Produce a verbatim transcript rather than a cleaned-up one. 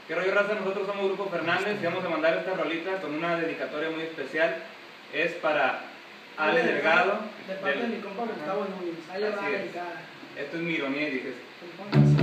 ¿Qué rollo, raza? Nosotros somos Grupo Fernández y vamos a mandar esta rolita con una dedicatoria muy especial. Es para Ale Delgado. De parte de mi compa Gustavo Núñez. Ahí le va a dedicar. Esto es mi ironía y dije.